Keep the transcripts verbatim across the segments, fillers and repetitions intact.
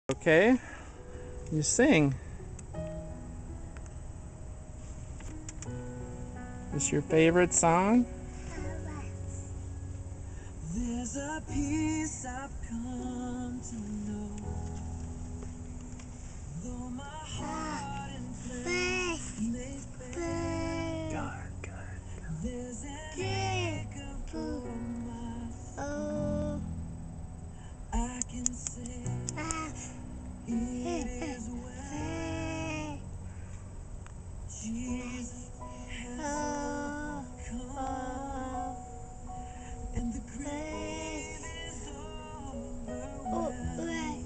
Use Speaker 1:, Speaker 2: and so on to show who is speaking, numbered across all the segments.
Speaker 1: Okay, you sing. Is your favorite song?
Speaker 2: There's a peace I've come to know, though my heart and flesh may fail.
Speaker 1: Good, good.
Speaker 2: There's an anchor for my soul. I can say it is well. Jesus has come, and the grave is overwhelmed.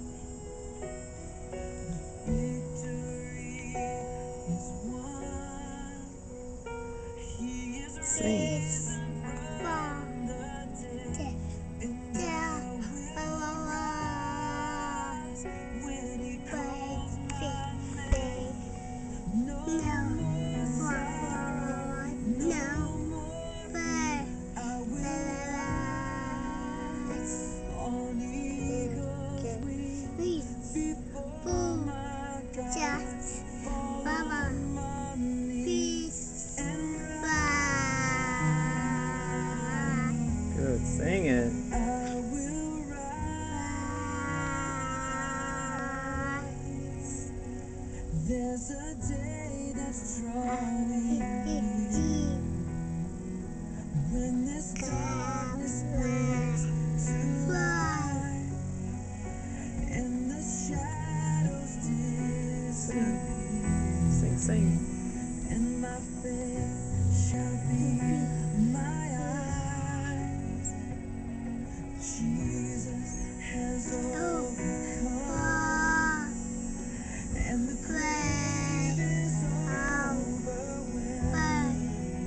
Speaker 2: Victory is won. He is
Speaker 1: Sing.
Speaker 2: risen from the dead, and I will rise when He calls my name. No more sorrow, no more pain. I will rise on eagle's wings before my God. Fall on my knees and rise.
Speaker 1: Good, sing it.
Speaker 2: I will rise. There's a day that's drawing near, when this darkness brings to light, and the shadows disappear,
Speaker 1: Sing, sing.
Speaker 2: and my faith shall be my eyes. Jesus has overcome, and the grave is overwhelmed.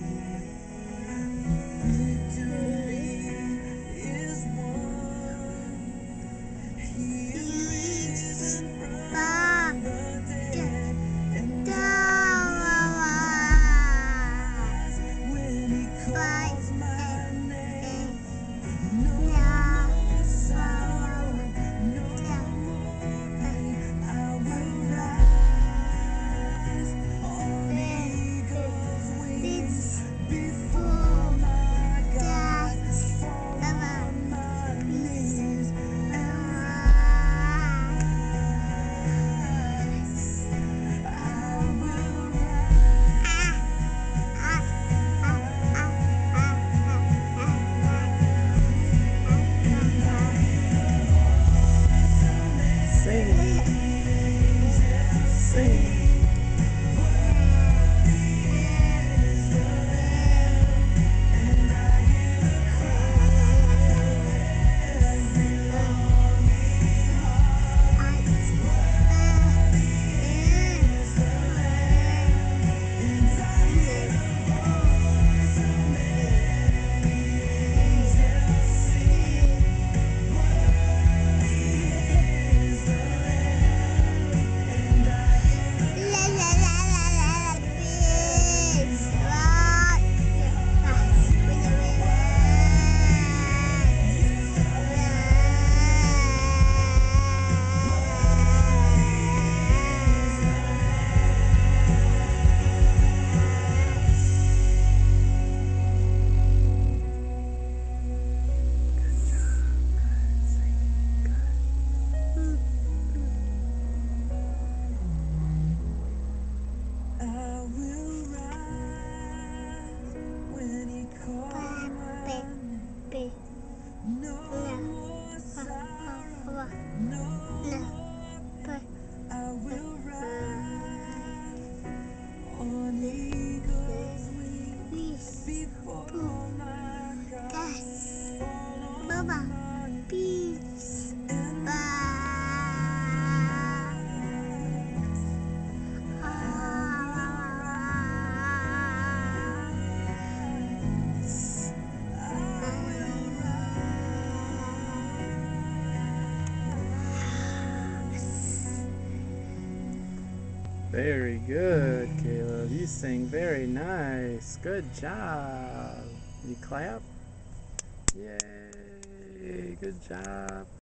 Speaker 2: Victory is won. He is risen from the dead, and I will rise when He calls my name. No more sorrow, no more pain. I will rise on eagle's wings before my God. Fall on my knees and rise. I will
Speaker 1: Sing. Sing. No more sorrow, no more pain. I will rise on eagle's wings before my God. Fall on my knees and rise. I will Very good, Caleb. You sing very nice. Good job. You clap? Yay. Good job.